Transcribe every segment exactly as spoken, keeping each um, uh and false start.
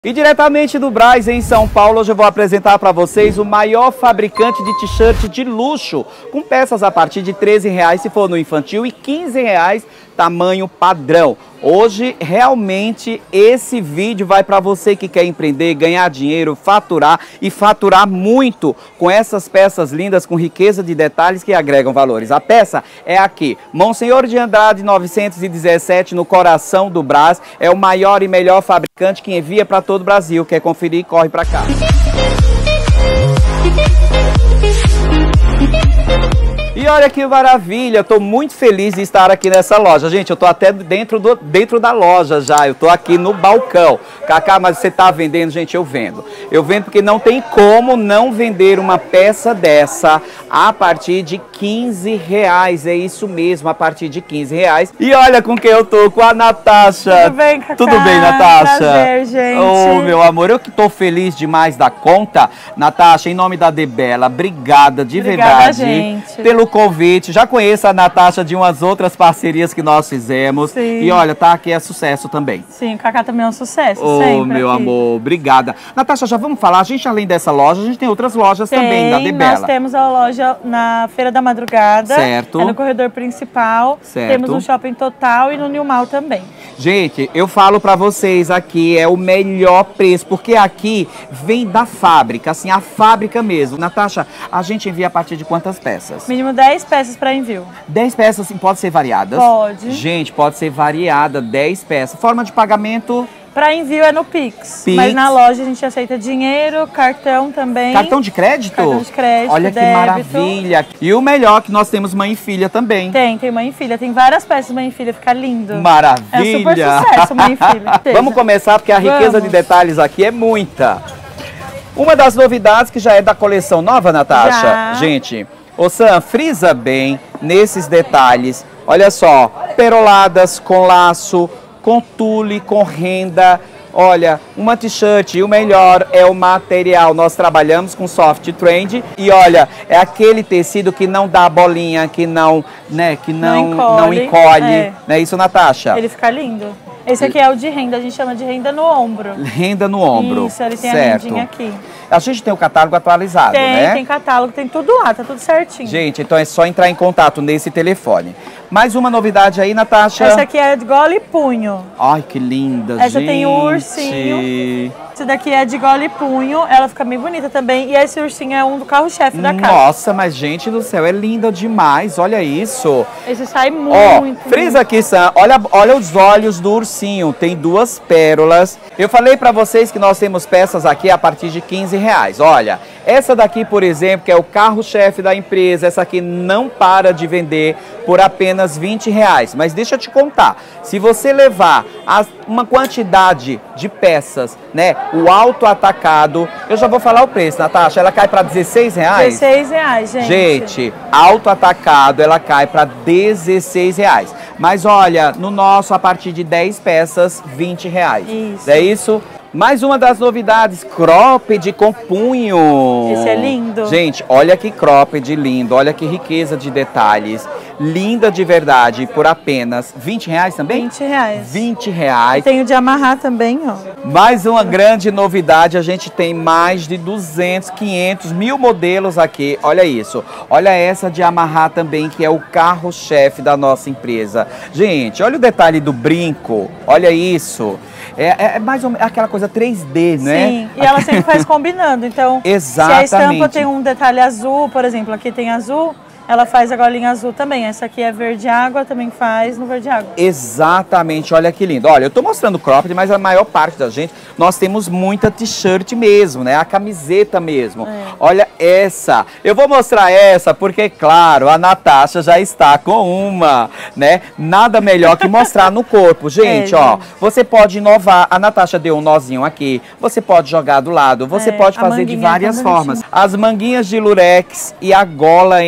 E diretamente do Brás, em São Paulo, hoje eu vou apresentar para vocês o maior fabricante de t-shirt de luxo, com peças a partir de treze reais se for no infantil e quinze reais tamanho padrão. Hoje, realmente, esse vídeo vai para você que quer empreender, ganhar dinheiro, faturar e faturar muito com essas peças lindas, com riqueza de detalhes que agregam valores. A peça é aqui, Monsenhor de Andrade novecentos e dezessete, no coração do Brás. É o maior e melhor fabricante que envia para todo o Brasil. Quer conferir? Corre para cá. E olha que maravilha, eu tô muito feliz de estar aqui nessa loja. Gente, eu tô até dentro, do, dentro da loja já, eu tô aqui no balcão. Cacá, mas você tá vendendo? Gente, eu vendo. Eu vendo porque não tem como não vender uma peça dessa a partir de quinze reais. É isso mesmo, a partir de quinze reais. E olha com quem eu tô, com a Natasha. Tudo bem, Cacá? Tudo bem, Natasha? Prazer, gente. Oh, meu amor, eu que tô feliz demais da conta. Natasha, em nome da Debela, obrigada de Obrigada, verdade gente. pelo convite. Já conheço a Natasha de umas outras parcerias que nós fizemos. Sim. E olha, tá aqui é sucesso também. Sim, o Cacá também é um sucesso, Oh, sempre meu aqui. amor, obrigada. Natasha, já vamos falar, a gente além dessa loja, a gente tem outras lojas Tem, também da Debela. nós temos a loja na Feira da Madrugada. Certo. É no corredor principal. Certo. Temos no Shopping Total e no Nilmal também. Gente, eu falo pra vocês aqui, é o melhor preço, porque aqui vem da fábrica, assim, a fábrica mesmo. Natasha, a gente envia a partir de quantas peças? Mínimo dez peças para envio. dez peças, assim, pode ser variadas? Pode. Gente, pode ser variada, dez peças. Forma de pagamento? Para envio é no Pix, Pix. mas na loja a gente aceita dinheiro, cartão também. Cartão de crédito? Cartão de crédito, Olha que débito. maravilha. E o melhor que nós temos mãe e filha também. Tem, tem mãe e filha. Tem várias peças mãe e filha, fica lindo. Maravilha. É um super sucesso, mãe e filha. Vamos começar porque a riqueza Vamos. de detalhes aqui é muita. Uma das novidades que já é da coleção nova, Natasha. Já. Gente, ô Sam, frisa bem nesses detalhes. Olha só, peroladas com laço, com tule, com renda. Olha, uma t-shirt e o melhor é o material. Nós trabalhamos com soft trend e olha, é aquele tecido que não dá bolinha, que não, né, que não, Não encolhe. não encolhe. É. Não é isso, Natasha? Ele fica lindo. Esse aqui é o de renda, a gente chama de renda no ombro. Renda no ombro. Isso, ele tem certo. a rendinha aqui. A gente tem o catálogo atualizado, Tem, né? tem catálogo, tem tudo lá, tá tudo certinho. Gente, então é só entrar em contato nesse telefone. Mais uma novidade aí, Natasha. Essa aqui é de gola e punho. Ai, que linda, Essa gente. tem o ursinho. Essa daqui é de gola e punho, ela fica bem bonita também. E esse ursinho é um do carro-chefe da casa. Nossa, mas gente do céu, é linda demais, olha isso. Esse sai Ó, muito. frisa aqui, Sam, olha, olha os olhos do ursinho, tem duas pérolas. Eu falei pra vocês que nós temos peças aqui a partir de quinze reais, olha. Essa daqui, por exemplo, que é o carro-chefe da empresa, essa aqui não para de vender por apenas vinte reais. Mas deixa eu te contar, se você levar as, uma quantidade de peças, né, o alto atacado, eu já vou falar o preço, Natasha, ela cai para dezesseis reais? dezesseis reais, gente. Gente, alto atacado, ela cai para dezesseis reais. Mas olha, no nosso, a partir de dez peças, vinte reais. Isso. É isso? Mais uma das novidades, cropped com punho. Esse é lindo. Gente, olha que cropped lindo, olha que riqueza de detalhes. Linda de verdade, por apenas vinte reais também? vinte reais. vinte reais. Tem o de amarrar também, ó. Mais uma grande novidade, a gente tem mais de duzentos, quinhentos, mil modelos aqui. Olha isso. Olha essa de amarrar também, que é o carro-chefe da nossa empresa. Gente, olha o detalhe do brinco. Olha isso. É, é mais ou menos aquela coisa três D, né? Sim, e ela sempre faz combinando. Então, Exatamente. se a estampa tem um detalhe azul, por exemplo, aqui tem azul, ela faz a golinha azul também. Essa aqui é verde água, também faz no verde água. Exatamente, olha que lindo. Olha, eu tô mostrando cropped, mas a maior parte da gente, nós temos muita t-shirt mesmo, né? A camiseta mesmo. É. Olha essa. Eu vou mostrar essa porque, claro, a Natasha já está com uma, né? Nada melhor que mostrar no corpo. Gente, É, ó, gente. você pode inovar. A Natasha deu um nozinho aqui. Você pode jogar do lado. Você É, pode a fazer de manguinha várias tá formas. bonitinha. As manguinhas de lurex e a gola em lurex.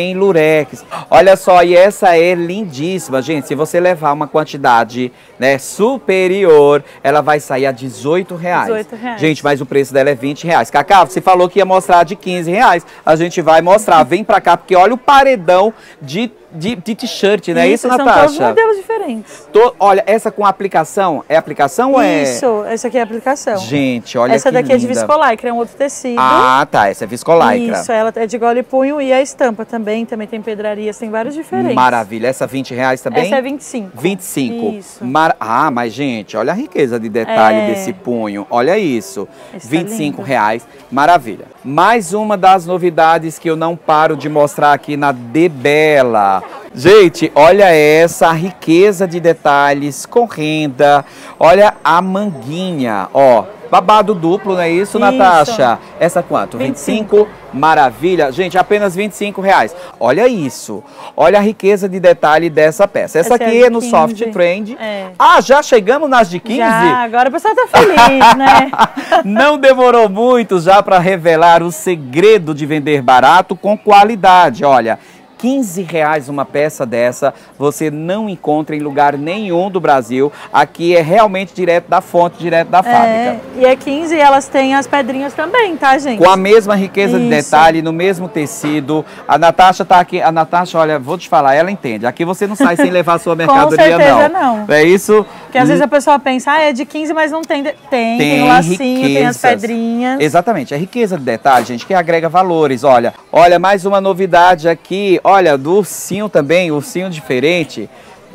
Durex. Olha só, e essa é lindíssima, gente. Se você levar uma quantidade, né, superior, ela vai sair a dezoito reais. dezoito reais. Gente, mas o preço dela é vinte reais. Cacá, você falou que ia mostrar de quinze reais. A gente vai mostrar. Vem pra cá, porque olha o paredão de de t-shirt, né? Isso, Isso, Natasha? São todos modelos diferentes. Tô, olha, essa com aplicação, é aplicação ou é... Isso, essa aqui é a aplicação. Gente, olha essa que daqui linda. É de viscolaicra, é um outro tecido. Ah, tá, essa é viscolaicra. Isso, ela é de gola e punho e a estampa também, também tem pedrarias, tem vários diferentes. Maravilha, essa vinte reais também? Essa é vinte e cinco. vinte e cinco. Isso. Mar... Ah, mas gente, olha a riqueza de detalhe É. desse punho, olha isso. Esse tá vinte e cinco lindo. reais, maravilha. Mais uma das novidades que eu não paro de mostrar aqui na Debela. Gente, olha essa riqueza de detalhes com renda. Olha a manguinha, ó. Babado duplo, não é isso, Isso. Natasha? Essa quanto? vinte vinte e e cinco. cinco? Maravilha. Gente, apenas vinte e cinco reais. Olha isso. Olha a riqueza de detalhe dessa peça. Essa, Essa é aqui de é no quinze. Soft Trend. É. Ah, já chegamos nas de quinze? Já, agora o pessoal tá feliz, né? Não demorou muito já para revelar o segredo de vender barato com qualidade. Olha, quinze reais uma peça dessa, você não encontra em lugar nenhum do Brasil. Aqui é realmente direto da fonte, direto da fábrica. É, e é quinze e elas têm as pedrinhas também, tá, gente? Com a mesma riqueza de Isso. detalhe, no mesmo tecido. A Natasha tá aqui. A Natasha, olha, vou te falar, ela entende. Aqui você não sai sem levar a sua mercadoria, certeza não. não. É isso? Porque às vezes a pessoa pensa, ah, é de quinze, mas não tem. De... Tem, tem, tem o lacinho, tem as riquezas. pedrinhas. Exatamente, é riqueza de detalhe, gente, que agrega valores. Olha, olha, mais uma novidade aqui. Olha, do ursinho também, ursinho diferente.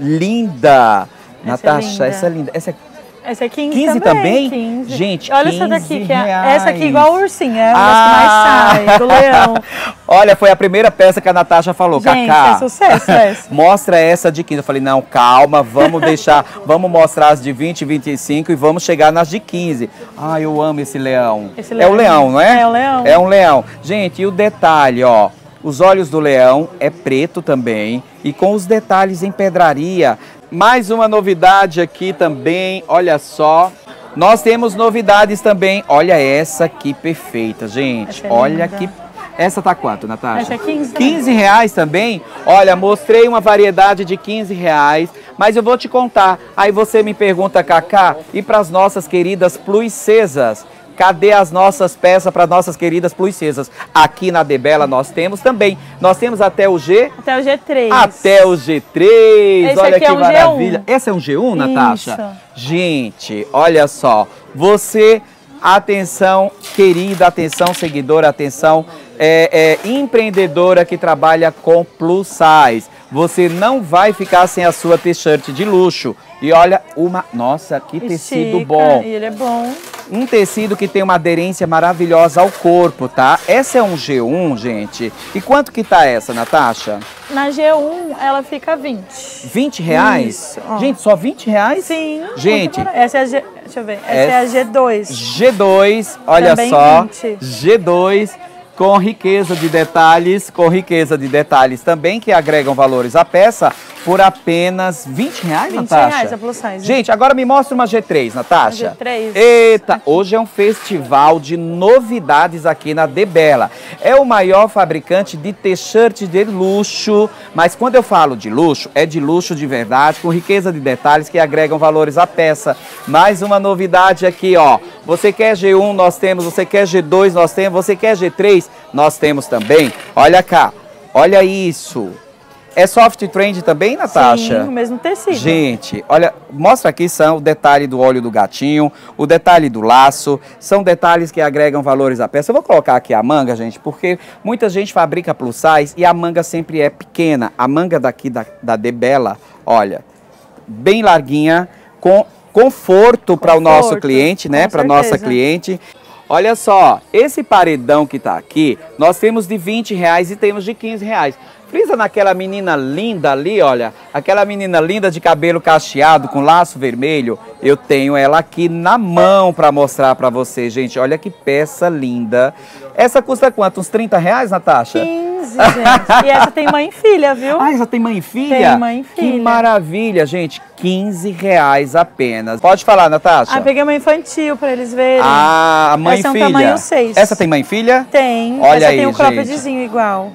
Linda! Essa Natasha, é linda. essa é linda. Essa é Essa é quinze, quinze também? também? quinze. Gente, olha quinze essa daqui, que é reais. essa aqui igual o ursinho, é uma Ah! das que mais sai, do leão. Olha, foi a primeira peça que a Natasha falou, Gente, Cacá. é sucesso essa. Mostra essa de quinze. Eu falei, não, calma, vamos deixar, vamos mostrar as de vinte, vinte e cinco e vamos chegar nas de quinze. Ai, eu amo esse leão. Esse é leão o leão, não é? é o leão. É um leão. Gente, e o detalhe, ó, os olhos do leão é preto também e com os detalhes em pedraria. Mais uma novidade aqui também, olha só. Nós temos novidades também. Olha essa aqui perfeita, gente. Essa é olha linda. que... Essa tá quanto, Natasha? Essa é quinze também. quinze reais também? Olha, mostrei uma variedade de quinze reais, mas eu vou te contar. Aí você me pergunta, Cacá, e para as nossas queridas pluicesas? Cadê as nossas peças para nossas queridas pluicesas? Aqui na Debela nós temos também. Nós temos até o G... Até o G três. Até o G três. Esse Olha aqui que é um maravilha. G um. Esse é um G um, Natasha? Isso. Gente, olha só. Você, atenção querida, atenção seguidora, atenção é, é, empreendedora que trabalha com plus size. Você não vai ficar sem a sua t-shirt de luxo. E olha, uma... Nossa, que tecido Estica, bom. E ele é bom. Um tecido que tem uma aderência maravilhosa ao corpo, tá? Essa é um G um, gente. E quanto que tá essa, Natasha? Na G um ela fica vinte. vinte reais? Isso, ó. Gente, só vinte reais? Sim. Gente, muito barato. Essa é a G... Deixa eu ver. Essa é, a G dois. G dois, olha Também só. vinte. G dois com riqueza de detalhes, com riqueza de detalhes também que agregam valores à peça por apenas vinte reais, vinte Natasha? reais a plus size. Gente, agora me mostra uma G três, Natasha. Uma G três. Eita, hoje é um festival de novidades aqui na Debela. É o maior fabricante de t-shirt de luxo, mas quando eu falo de luxo, é de luxo de verdade, com riqueza de detalhes que agregam valores à peça. Mais uma novidade aqui, ó. Você quer G um, nós temos. Você quer G dois, nós temos. Você quer G três, nós temos também. Olha cá, olha isso. É soft trend também, Natasha? Sim, o mesmo tecido. Gente, olha, mostra aqui são o detalhe do óleo do gatinho, o detalhe do laço, são detalhes que agregam valores à peça. Eu vou colocar aqui a manga, gente, porque muita gente fabrica plus size e a manga sempre é pequena. A manga daqui da, da Debela, olha, bem larguinha, com conforto para o nosso cliente, né? Para nossa cliente. Olha só, esse paredão que tá aqui, nós temos de vinte reais e temos de quinze reais. Frisa naquela menina linda ali, olha, aquela menina linda de cabelo cacheado com laço vermelho. Eu tenho ela aqui na mão para mostrar para vocês, gente. Olha que peça linda. Essa custa quanto? Uns trinta reais, Natasha? quinze, gente. E essa tem mãe e filha, viu? Ah, essa tem mãe e filha? Tem mãe e filha. Que maravilha, gente. quinze reais apenas. Pode falar, Natasha. Ah, peguei uma infantil para eles verem. Ah, a mãe essa e filha. Essa é um tamanho seis. Essa tem mãe e filha? Tem. Olha essa aí, tem um gente. croppedzinho igual.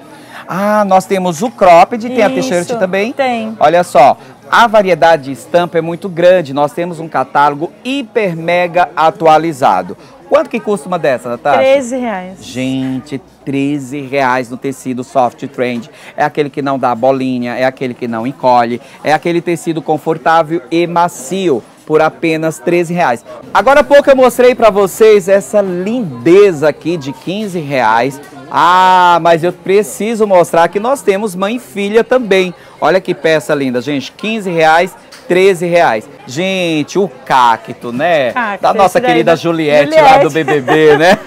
Ah, nós temos o cropped, tem a t-shirt também? Tem. Olha só, a variedade de estampa é muito grande, nós temos um catálogo hiper mega atualizado. Quanto que custa uma dessa, Natasha? treze reais. Gente, treze reais no tecido Soft Trend. É aquele que não dá bolinha, é aquele que não encolhe, é aquele tecido confortável e macio, por apenas treze reais. Agora há pouco eu mostrei para vocês essa lindeza aqui de quinze reais. Ah, mas eu preciso mostrar que nós temos mãe e filha também. Olha que peça linda, gente, quinze reais, treze reais. Gente, o cacto, né? Cacto, da nossa querida da... Juliette, Juliette lá do B B B, né?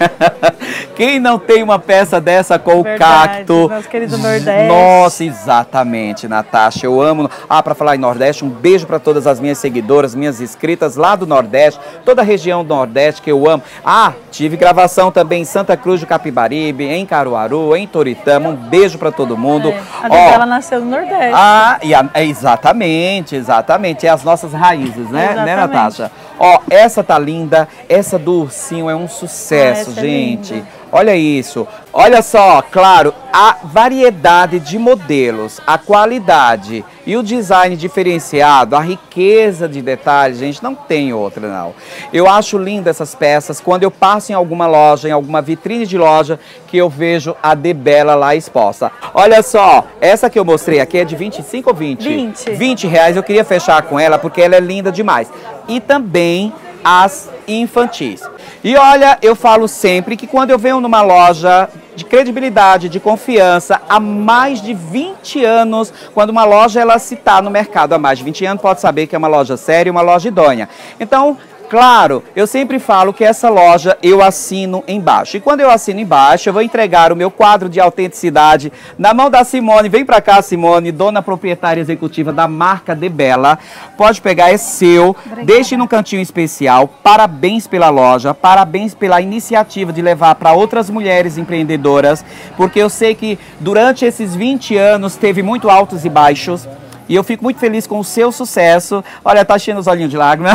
Quem não tem uma peça dessa com Verdade, o cacto? Nosso querido Nordeste. Nossa, exatamente, Natasha. Eu amo. Ah, para falar em Nordeste, um beijo para todas as minhas seguidoras, minhas inscritas lá do Nordeste, toda a região do Nordeste que eu amo. Ah, tive gravação também em Santa Cruz do Capibaribe, em Caruaru, em Toritama. Um beijo para todo mundo. É, a Débora nasceu no Nordeste. Ah, e a, exatamente, exatamente. É as nossas raízes, né, né, Natasha? Ó, essa tá linda, essa do ursinho é um sucesso, ah, gente. É Olha isso. Olha só, claro, a variedade de modelos, a qualidade e o design diferenciado, a riqueza de detalhes, gente, não tem outra, não. Eu acho linda essas peças quando eu passo em alguma loja, em alguma vitrine de loja, que eu vejo a Debella lá exposta. Olha só, essa que eu mostrei aqui é de vinte e cinco ou vinte? vinte. vinte reais, eu queria fechar com ela porque ela é linda demais. E também as infantis. E olha, eu falo sempre que quando eu venho numa loja de credibilidade, de confiança, há mais de vinte anos, quando uma loja ela se está no mercado há mais de vinte anos, pode saber que é uma loja séria e uma loja idônea. Então, claro, eu sempre falo que essa loja eu assino embaixo. E quando eu assino embaixo, eu vou entregar o meu quadro de autenticidade na mão da Simone. Vem pra cá, Simone, dona proprietária executiva da marca Debella. Pode pegar, é seu. Obrigada. Deixe num cantinho especial. Parabéns pela loja, parabéns pela iniciativa de levar para outras mulheres empreendedoras, porque eu sei que durante esses vinte anos teve muito altos e baixos. E eu fico muito feliz com o seu sucesso. Olha, tá cheio os olhinhos de lágrimas.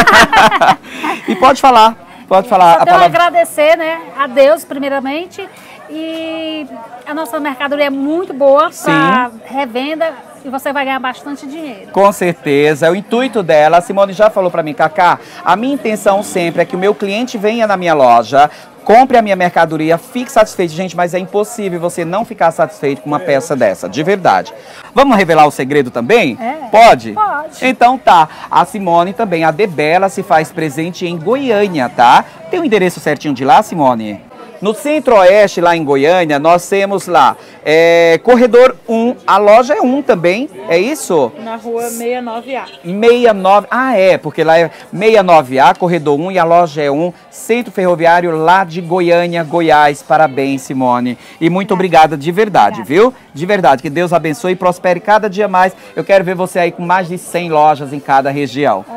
E pode falar, pode falar. Só a tenho palavra... a agradecer, né, a Deus primeiramente. E a nossa mercadoria é muito boa para revenda e você vai ganhar bastante dinheiro. Com certeza, é o intuito dela. A Simone já falou para mim, Cacá, a minha intenção sempre é que o meu cliente venha na minha loja, compre a minha mercadoria, fique satisfeito. Gente, mas é impossível você não ficar satisfeito com uma peça dessa, de verdade. Vamos revelar o segredo também? É, pode? Pode. Então tá, a Simone também, a Debella, se faz presente em Goiânia, tá? Tem o endereço certinho de lá, Simone? No Centro-Oeste, lá em Goiânia, nós temos lá, é, Corredor um, a loja é um também, é isso? Na rua sessenta e nove A. sessenta e nove, ah é, porque lá é sessenta e nove A, Corredor um e a loja é um, Centro Ferroviário lá de Goiânia, Goiás. Parabéns, Simone. E muito obrigada de verdade, viu? De verdade, que Deus abençoe e prospere cada dia mais. Eu quero ver você aí com mais de cem lojas em cada região.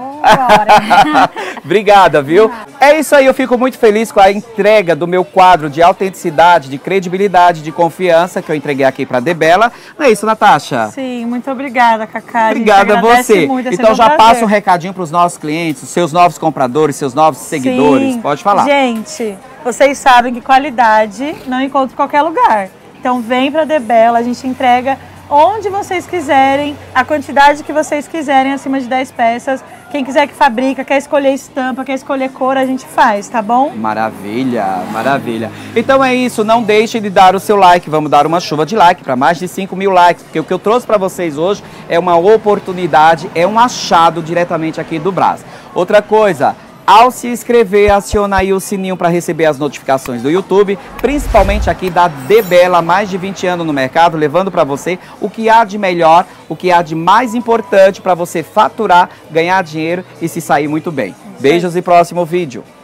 Obrigada, viu? É isso aí, eu fico muito feliz com a entrega do meu quadro de autenticidade, de credibilidade, de confiança que eu entreguei aqui para Debella. Não é isso, Natasha? Sim, muito obrigada, Cacá. Obrigada a você. Muito, então já um passa um recadinho para os nossos clientes, seus novos compradores, seus novos seguidores. Sim. Pode falar. Gente, vocês sabem que qualidade não encontra em qualquer lugar. Então vem para Debella, a gente entrega onde vocês quiserem, a quantidade que vocês quiserem, acima de dez peças. Quem quiser que fabrica, quer escolher estampa, quer escolher cor, a gente faz, tá bom? Maravilha, maravilha. Então é isso, não deixe de dar o seu like, vamos dar uma chuva de like para mais de cinco mil likes, porque o que eu trouxe para vocês hoje é uma oportunidade, é um achado diretamente aqui do Brás. Outra coisa, ao se inscrever, aciona aí o sininho para receber as notificações do YouTube, principalmente aqui da Debella, mais de vinte anos no mercado, levando para você o que há de melhor, o que há de mais importante para você faturar, ganhar dinheiro e se sair muito bem. Beijos e próximo vídeo.